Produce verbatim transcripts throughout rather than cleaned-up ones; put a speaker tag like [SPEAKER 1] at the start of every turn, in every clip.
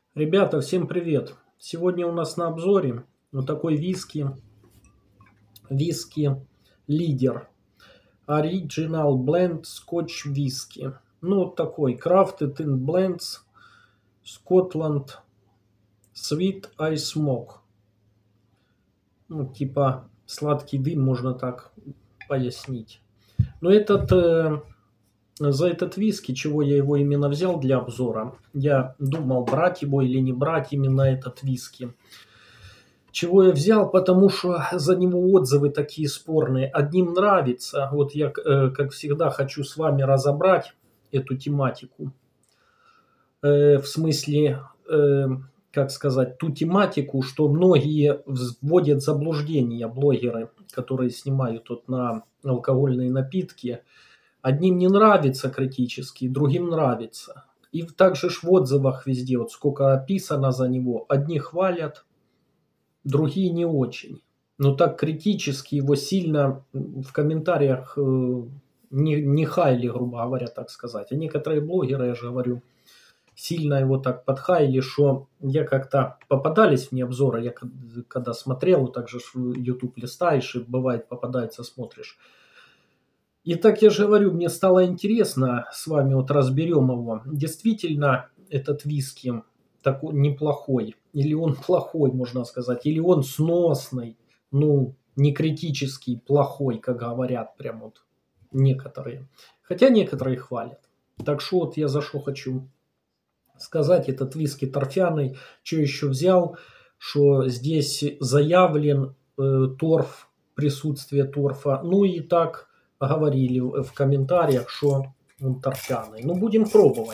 [SPEAKER 1] Ребята, всем привет! Сегодня у нас на обзоре вот такой виски, виски лидер. Original Blend Scotch Whisky. Ну, вот такой Crafted in Blends Scotland Sweet Ice Smoke. Ну, типа сладкий дым, можно так пояснить. Но этот... Э, За этот виски, чего я его именно взял для обзора, я думал, брать его или не брать именно этот виски. Чего я взял, потому что за него отзывы такие спорные. Одним нравится, вот я, э, как всегда, хочу с вами разобрать эту тематику. Э, в смысле, э, как сказать, ту тематику, что многие вводят в заблуждение блогеры, которые снимают вот на алкогольные напитки. Одним не нравится критически, другим нравится. И также ж в отзывах везде, вот сколько описано за него, одни хвалят, другие не очень. Но так критически его сильно в комментариях не, не хайли, грубо говоря, так сказать. А некоторые блогеры, я же говорю, сильно его так подхайли, что я как-то попадались мне обзоры, я когда смотрел, так же в YouTube листаешь, и бывает попадается, смотришь. И так я же говорю, мне стало интересно, с вами вот разберем его. Действительно, этот виски такой неплохой, или он плохой, можно сказать, или он сносный, ну, не критический, плохой, как говорят прям вот некоторые. Хотя некоторые хвалят. Так что вот я за что хочу сказать, этот виски торфяный, что еще взял, что здесь заявлен э, торф, присутствие торфа, ну и так... говорили в комментариях, что он торфяный. Ну, будем пробовать.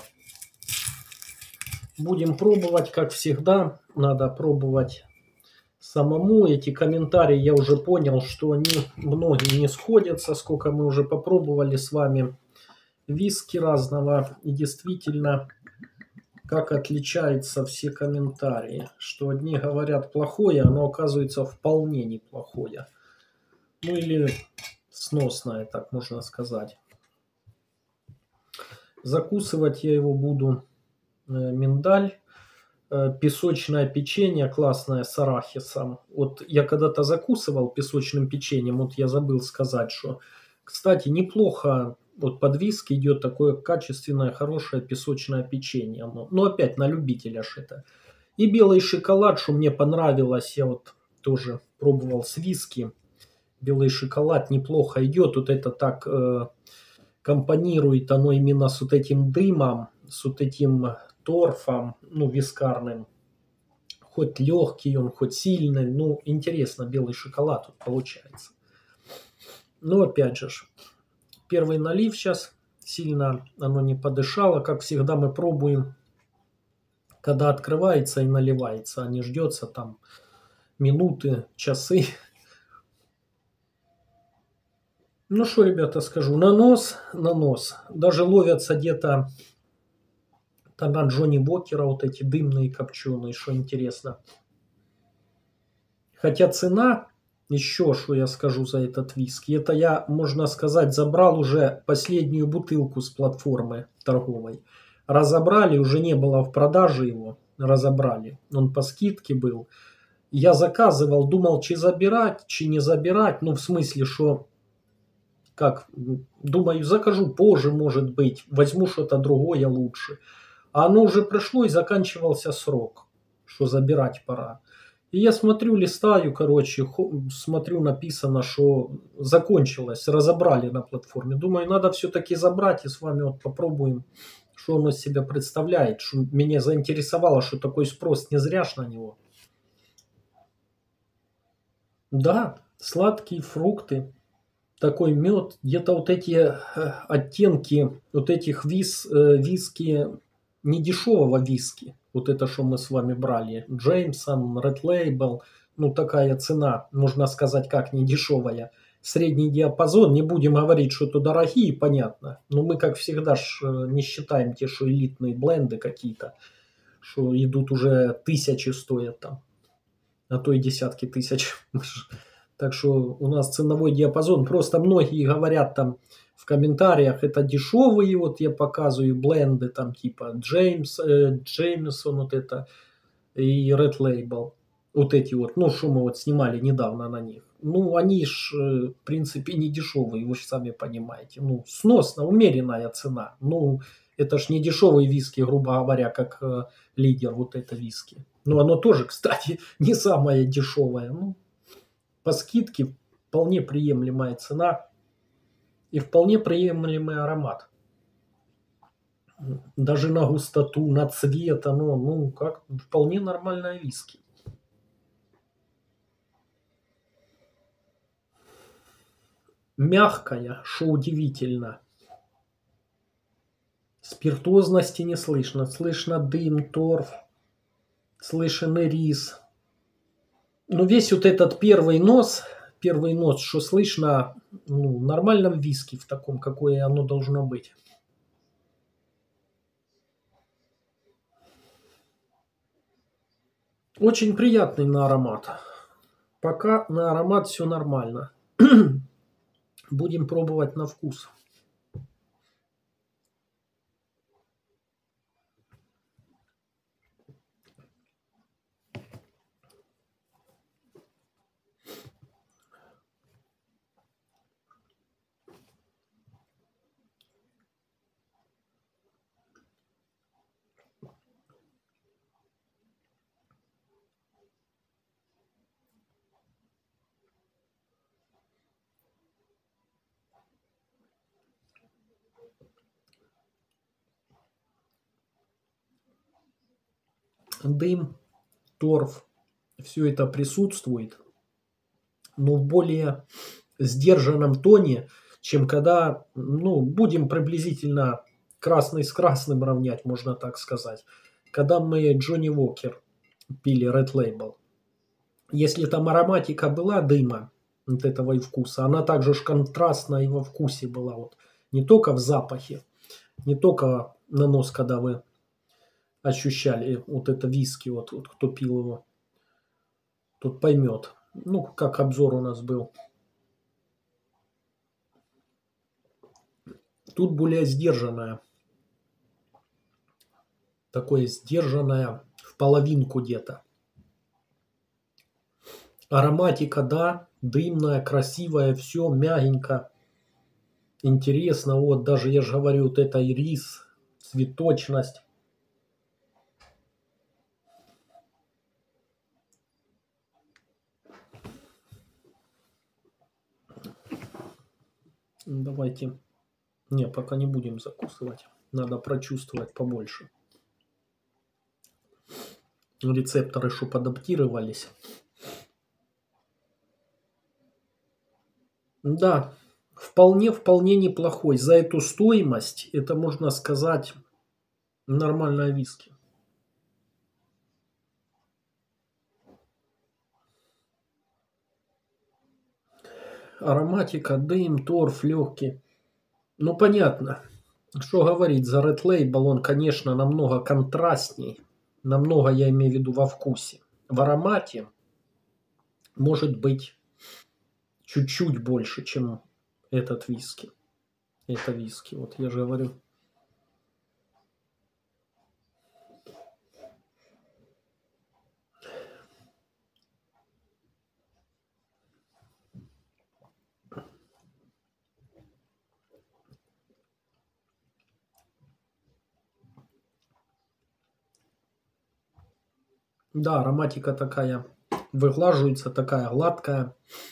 [SPEAKER 1] Будем пробовать, как всегда. Надо пробовать самому. Эти комментарии я уже понял, что они многие не сходятся. Сколько мы уже попробовали с вами виски разного. И действительно, как отличаются все комментарии. Что одни говорят плохое, оно оказывается вполне неплохое. Ну, или... сносная, так можно сказать. Закусывать я его буду э, миндаль, э, песочное печенье классное с арахисом. Вот я когда-то закусывал песочным печеньем, вот я забыл сказать, что, кстати, неплохо, вот под виски идет такое качественное, хорошее песочное печенье. Но, но опять на любителя ж это. И белый шоколад, что мне понравилось, я вот тоже пробовал с виски. Белый шоколад неплохо идет. Вот это так э, компонирует оно именно с вот этим дымом, с вот этим торфом, ну, вискарным. Хоть легкий он, хоть сильный. Ну, интересно, белый шоколад вот получается. Но опять же, первый налив сейчас. Сильно оно не подышало. Как всегда мы пробуем, когда открывается и наливается, а не ждется там минуты, часы. Ну что, ребята, скажу, на нос, на нос. Даже ловятся где-то тона Джонни Уокера, вот эти дымные копченые, что интересно. Хотя цена, еще что я скажу за этот виски, это я, можно сказать, забрал уже последнюю бутылку с платформы торговой. Разобрали, уже не было в продаже его, разобрали. Он по скидке был. Я заказывал, думал, чи забирать, чи не забирать, ну в смысле, что... Как, думаю, закажу позже, может быть, возьму что-то другое лучше. А оно уже пришло и заканчивался срок, что забирать пора. И я смотрю, листаю, короче, смотрю, написано, что закончилось, разобрали на платформе. Думаю, надо все-таки забрать и с вами вот попробуем, что оно из себя представляет. Что меня заинтересовало, что такой спрос не зря ж на него. Да, сладкие фрукты. Такой мед, где-то вот эти оттенки вот этих вис, виски, не дешевого виски, вот это, что мы с вами брали, Джеймсон, Red Label, ну такая цена, можно сказать, как не дешевая, средний диапазон, не будем говорить, что это дорогие, понятно, но мы, как всегда, ж не считаем те, что элитные бленды какие-то, что идут уже тысячи стоят там, а то и десятки тысяч. Так что у нас ценовой диапазон. Просто многие говорят там, в комментариях, это дешевые, вот я показываю бленды, там типа Джеймс, э, Джеймсон, вот это, и Red Label. Вот эти вот, ну, что мы вот снимали недавно на них. Ну, они ж, э, в принципе, не дешевые, вы же сами понимаете. Ну, сносно, умеренная цена. Ну, это ж не дешевый виски, грубо говоря, как э, лидер вот это виски. Ну, оно тоже, кстати, не самое дешевое. Ну, по скидке вполне приемлемая цена и вполне приемлемый аромат. Даже на густоту, на цвет, оно, ну, как вполне нормальное виски. Мягкая, что удивительно. Спиртозности не слышно. Слышно дым, торф, слышен ирис. Но весь вот этот первый нос, первый нос, что слышно, ну, в нормальном виске, в таком, какое оно должно быть. Очень приятный на аромат. Пока на аромат все нормально. Будем пробовать на вкус. Дым, торф, все это присутствует, но в более сдержанном тоне, чем когда, ну, будем приблизительно красный с красным равнять, можно так сказать. Когда мы Джонни Уокер пили Red Label. Если там ароматика была дыма, вот этого и вкуса, она также ж контрастна и во вкусе была. Вот. Не только в запахе, не только на нос, когда вы ощущали вот это виски, вот, вот кто пил его, тот поймет. Ну, как обзор у нас был. Тут более сдержанное. Такое сдержанное в половинку где-то. Ароматика, да, дымная, красивая, все мягенько, интересно. Вот даже я же говорю, вот это ирис, цветочность. Давайте. Не, пока не будем закусывать. Надо прочувствовать побольше. Рецепторы, чтобы адаптировались. Да, вполне-вполне неплохой. За эту стоимость, это можно сказать, нормальная виски. Ароматика, дым, торф легкий. Ну, понятно. Что говорить, за Red Label он, конечно, намного контрастней. Намного, я имею в виду, во вкусе. В аромате может быть чуть-чуть больше, чем этот виски. Это виски, вот я же говорю. Да, ароматика такая выглаживается, такая гладкая.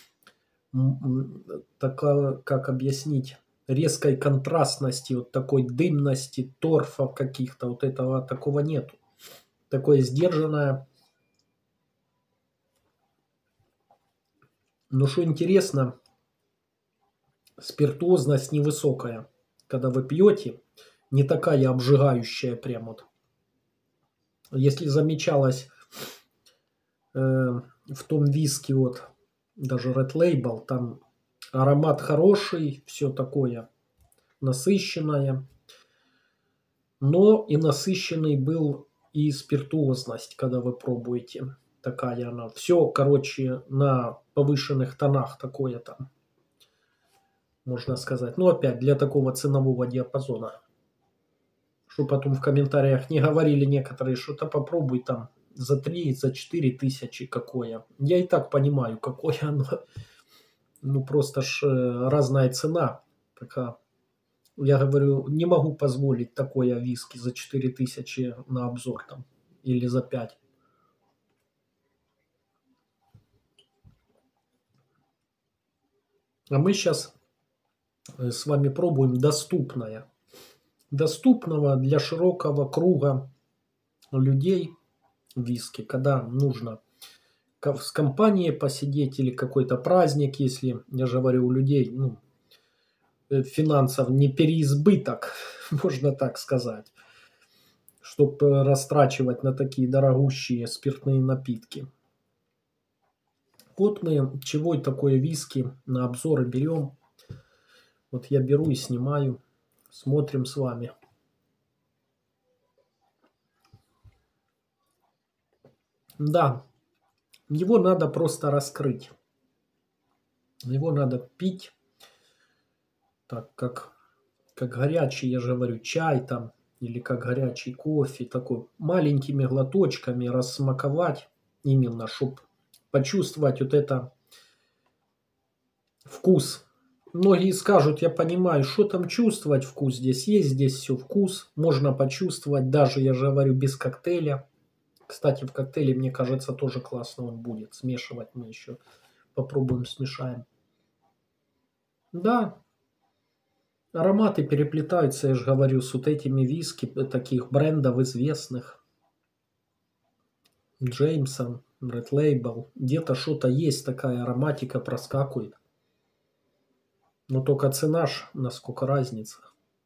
[SPEAKER 1] Такая, как объяснить, резкой контрастности, вот такой дымности, торфа каких-то, вот этого такого нету. Такое сдержанное. Но что интересно, спиртозность невысокая. Когда вы пьете, не такая обжигающая прям вот. Если замечалось э, в том виске, вот, даже Red Label, там аромат хороший, все такое насыщенное. Но и насыщенный был и спиртуозность, когда вы пробуете. Такая она. Все, короче, на повышенных тонах такое там. можно сказать. Но опять для такого ценового диапазона. Что потом в комментариях не говорили некоторые, что-то попробуй там за три, за четыре тысячи какое. Я и так понимаю, какое оно. Ну просто ж разная цена. Пока. Я говорю, не могу позволить такое виски за четыре тысячи на обзор там. Или за пять. А мы сейчас с вами пробуем доступное. Доступного для широкого круга людей виски, когда нужно с компанией посидеть или какой-то праздник, если, я же говорю, у людей ну, финансов не переизбыток, можно так сказать, чтобы растрачивать на такие дорогущие спиртные напитки. Вот мы чего и такое виски на обзоры берем. Вот я беру и снимаю, смотрим с вами. Да, его надо просто раскрыть. Его надо пить, так как, как горячий, я же говорю, чай там, или как горячий кофе, такой маленькими глоточками рассмаковать, именно, чтобы почувствовать вот это вкус. Многие скажут, я понимаю, что там чувствовать вкус, здесь есть, здесь все вкус, можно почувствовать, даже, я же говорю, без коктейля. Кстати, в коктейле, мне кажется, тоже классно он будет. Смешивать мы еще попробуем, смешаем. Да, ароматы переплетаются, я же говорю, с вот этими виски, таких брендов известных. Джеймсон, Red Label. Где-то что-то есть, такая ароматика проскакивает. Но только цена ж, насколько разница.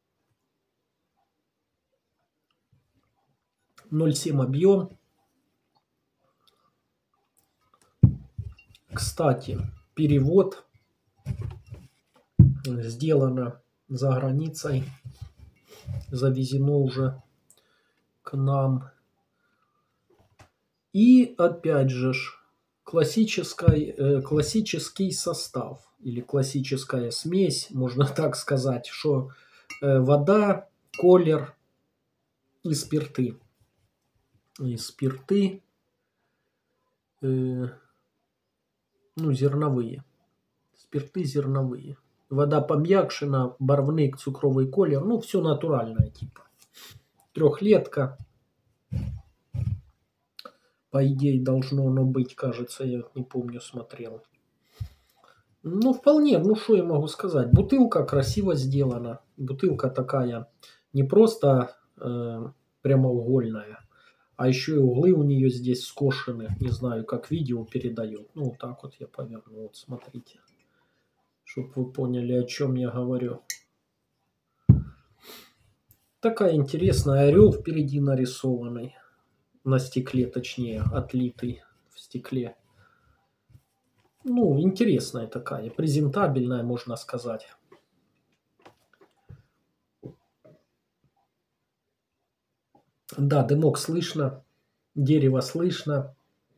[SPEAKER 1] ноль семь объем. Кстати, перевод сделано за границей. Завезено уже к нам. И опять же классический, э, классический состав. Или классическая смесь, можно так сказать, что э, вода, колер и спирты. И спирты, э, ну, зерновые. Спирты зерновые. Вода пом'якшена, барвник, цукровый колер. Ну, все натуральное типа. Трехлетка. По идее, должно оно быть, кажется, я не помню, смотрел. Ну, вполне, ну, что я могу сказать. Бутылка красиво сделана. Бутылка такая не просто э, прямоугольная, а еще и углы у нее здесь скошены. Не знаю, как видео передает. Ну, вот так вот я поверну. Вот, смотрите. Чтобы вы поняли, о чем я говорю. Такая интересная орел впереди нарисованный. На стекле, точнее, отлитый в стекле. Ну, интересная такая, презентабельная, можно сказать. Да, дымок слышно, дерево слышно.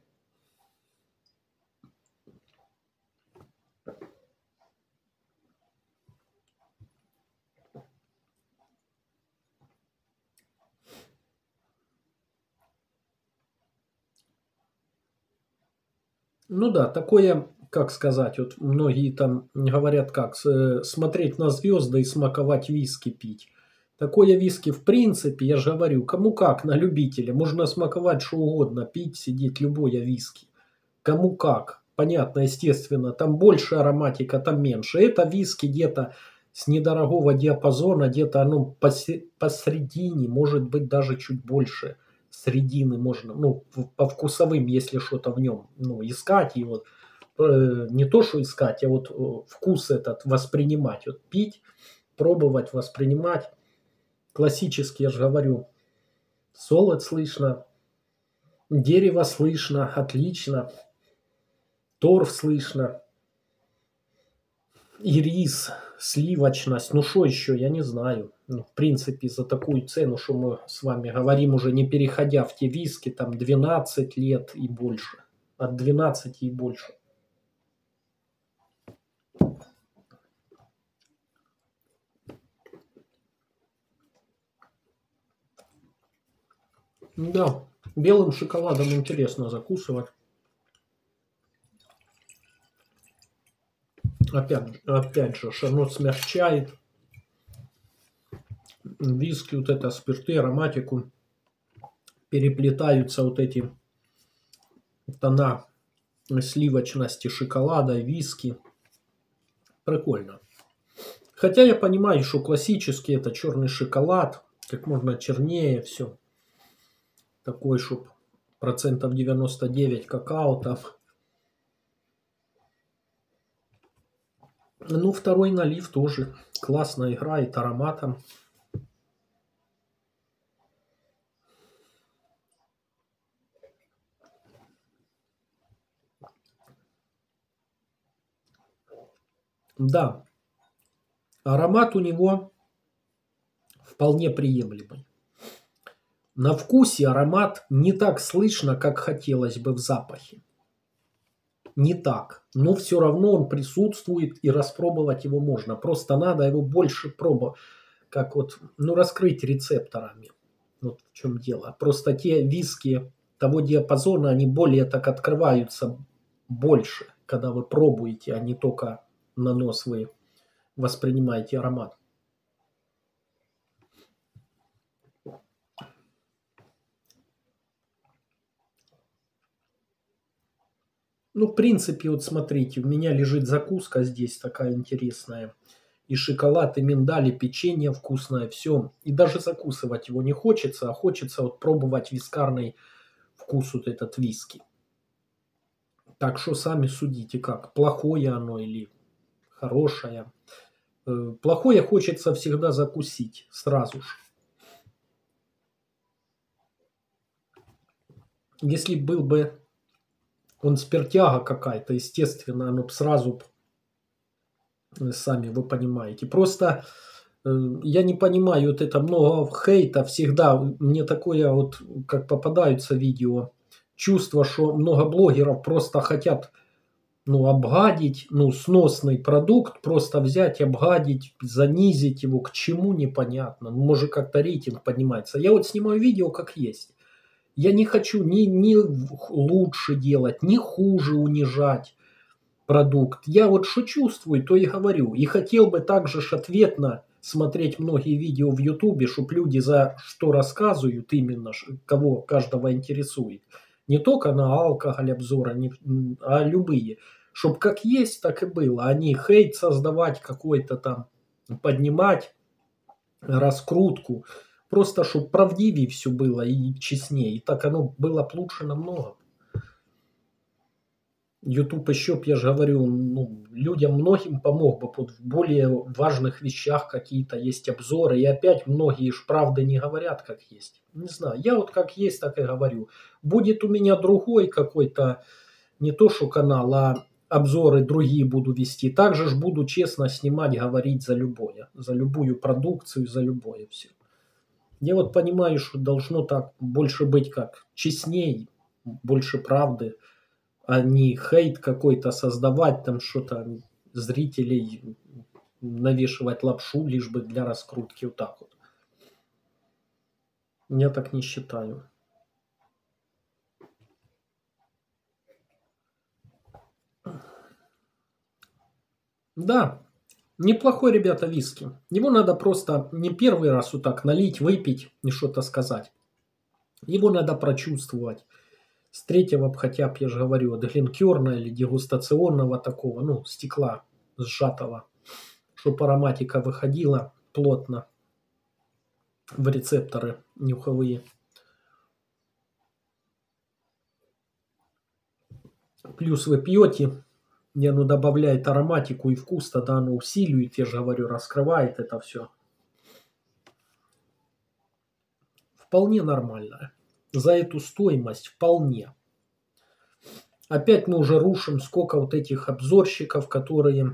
[SPEAKER 1] Ну да, такое, как сказать, вот многие там говорят, как смотреть на звезды и смаковать виски пить. Такое виски в принципе, я же говорю, кому как, на любителя. Можно смаковать что угодно, пить, сидеть любое виски. Кому как. Понятно, естественно, там больше ароматика, там меньше. Это виски где-то с недорогого диапазона, где-то оно посередине, может быть даже чуть больше средины можно, ну, по вкусовым, если что-то в нем, ну, искать и вот, э, не то, что искать, а вот э, вкус этот воспринимать, вот пить, пробовать, воспринимать. Классический, я же говорю, солод слышно, дерево слышно, отлично, торф слышно, ирис, сливочность, ну что еще, я не знаю. Ну, в принципе, за такую цену, что мы с вами говорим, уже не переходя в те виски, там двенадцать лет и больше. От двенадцати и больше. Да, белым шоколадом интересно закусывать. Опять, опять же, оно смягчает. Виски, вот это, спирты, ароматику. Переплетаются вот эти тона сливочности шоколада, виски. Прикольно. Хотя я понимаю, что классический это черный шоколад, как можно чернее все. Такой, чтоб процентов девяносто девять какао там. Ну, второй налив тоже классно играет ароматом. Да, аромат у него вполне приемлемый. На вкусе аромат не так слышно, как хотелось бы в запахе. Не так. Но все равно он присутствует и распробовать его можно. Просто надо его больше пробовать. Как вот, ну, раскрыть рецепторами. Вот в чем дело. Просто те виски того диапазона, они более так открываются больше, когда вы пробуете, а не только на нос вы воспринимаете аромат. Ну, в принципе, вот смотрите, у меня лежит закуска здесь такая интересная. И шоколад, и миндаль, и печенье вкусное, все. И даже закусывать его не хочется, а хочется вот пробовать вискарный вкус вот этот виски. Так что сами судите, как, плохое оно или хорошее. Э, Плохое хочется всегда закусить сразу же. Если был бы он спиртяга какая-то, естественно, оно б сразу, б, сами вы понимаете. Просто э, я не понимаю, вот это много хейта всегда. Мне такое вот, как попадаются видео, чувство, что много блогеров просто хотят, ну, обгадить, ну, сносный продукт, просто взять, обгадить, занизить его, к чему непонятно. Ну, может, как-то рейтинг поднимается. Я вот снимаю видео как есть. Я не хочу ни, ни лучше делать, ни хуже унижать продукт. Я вот что чувствую, то и говорю. И хотел бы также ж ответно смотреть многие видео в Ютубе, чтобы люди за что рассказывают именно, кого каждого интересует. Не только на алкоголь обзора, не, а любые. Чтоб как есть, так и было. А не хейт создавать какой-то там, поднимать раскрутку. Просто, чтобы правдивее все было и честнее. И так оно было б лучше намного. YouTube еще, я же говорю, ну, людям многим помог бы. Вот в более важных вещах какие-то есть обзоры. И опять многие ж правды не говорят, как есть. Не знаю, я вот как есть, так и говорю. Будет у меня другой какой-то, не то что канал, а обзоры другие буду вести. Также ж буду честно снимать, говорить за любое. За любую продукцию, за любое все. Я вот понимаю, что должно так больше быть как честней, больше правды, а не хейт какой-то создавать, там что-то зрителей навешивать лапшу лишь бы для раскрутки, вот так вот. Я так не считаю. Да, неплохой, ребята, виски. Его надо просто не первый раз вот так налить, выпить и что-то сказать. Его надо прочувствовать. С третьего б хотя бы, я же говорю, от глинкерна или дегустационного такого, ну, стекла сжатого, чтобы ароматика выходила плотно в рецепторы нюховые. Плюс вы пьете, и оно добавляет ароматику и вкус, тогда оно усиливает, я же говорю, раскрывает это все. Вполне нормально. За эту стоимость вполне. Опять мы уже рушим сколько вот этих обзорщиков, которые,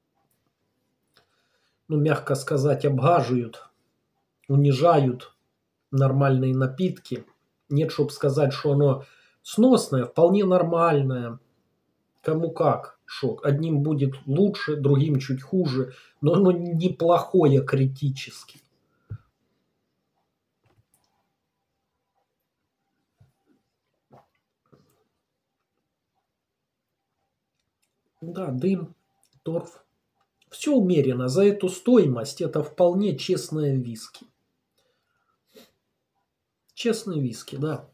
[SPEAKER 1] ну, мягко сказать, обгаживают, унижают нормальные напитки. Нет, чтобы сказать, что оно сносное, вполне нормальное. Кому как, шок. Одним будет лучше, другим чуть хуже, но оно неплохое критически. Да, дым, торф. Все умеренно. За эту стоимость это вполне честное виски. Честный виски, да.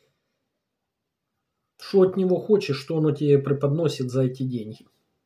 [SPEAKER 1] Что от него хочешь, что оно тебе преподносит за эти деньги.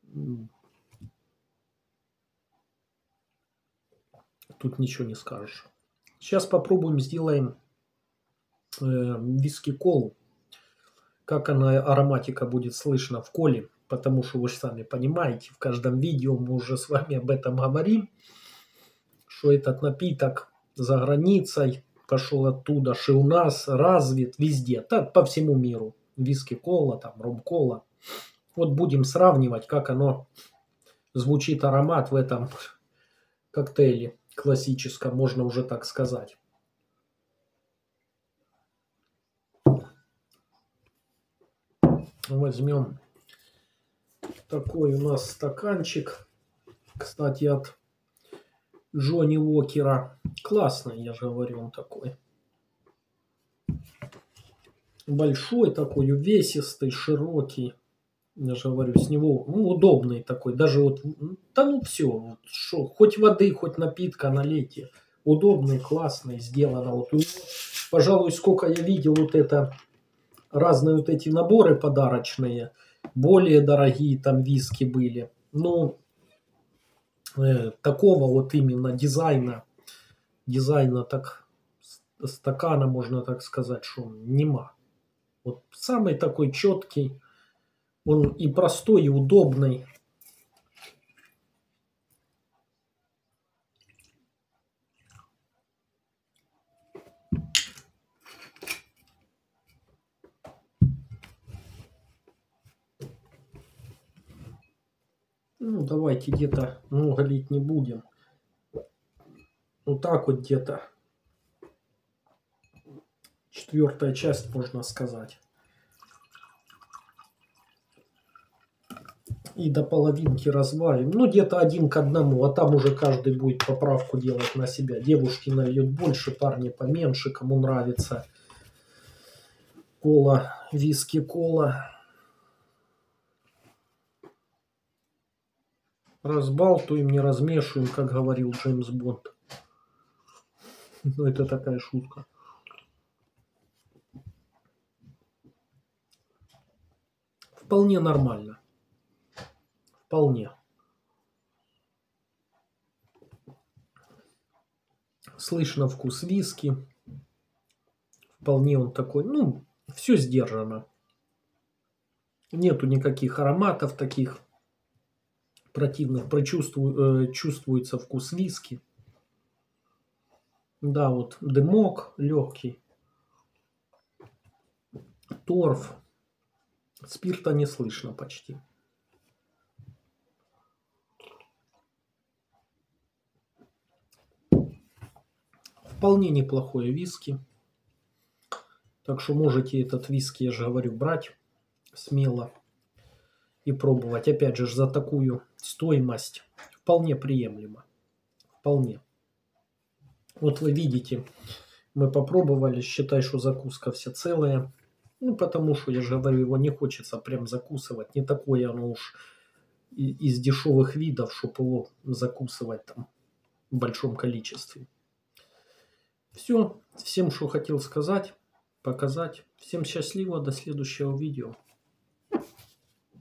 [SPEAKER 1] Тут ничего не скажешь. Сейчас попробуем, сделаем э, виски-колу. Как она, ароматика, будет слышна в коле. Потому что вы же сами понимаете, в каждом видео мы уже с вами об этом говорим. Что этот напиток за границей пошел оттуда, что у нас развит везде. Так, по всему миру. Виски-кола, там, ром-кола. Вот будем сравнивать, как оно звучит, аромат в этом коктейле классическом, можно уже так сказать. Возьмем такой у нас стаканчик, кстати, от Джонни Уокера. Классный, я же говорю, он такой. Большой такой, увесистый, широкий. Я же говорю, с него, ну, удобный такой. Даже вот, да ну все, вот, шо, хоть воды, хоть напитка налейте. Удобный, классный, сделано. Вот у него, пожалуй, сколько я видел вот это, разные вот эти наборы подарочные, более дорогие там виски были. Ну, э, такого вот именно дизайна, дизайна так, стакана, можно так сказать, что нема. Вот самый такой четкий. Он и простой, и удобный. Ну, давайте где-то много лить не будем. Вот так вот где-то. Четвертая часть, можно сказать. И до половинки развалим. Ну, где-то один к одному. А там уже каждый будет поправку делать на себя. Девушки нальют больше, парни поменьше. Кому нравится кола, виски, кола. Разбалтуем, не размешиваем, как говорил Джеймс Бонд. Ну, это такая шутка. Вполне нормально. Вполне. Слышно вкус виски. Вполне он такой, ну, все сдержано. Нету никаких ароматов таких противных. Прочувствую, э, чувствуется вкус виски. Да, вот дымок легкий. Торф. Спирта не слышно почти. Вполне неплохое виски. Так что можете этот виски, я же говорю, брать смело и пробовать. Опять же, за такую стоимость вполне приемлемо. Вполне. Вот вы видите, мы попробовали, считай, что закуска вся целая. Ну, потому что, я же говорю, его не хочется прям закусывать. Не такое оно уж из дешевых видов, чтобы его закусывать там в большом количестве. Все. Всем, что хотел сказать, показать. Всем счастливо. До следующего видео.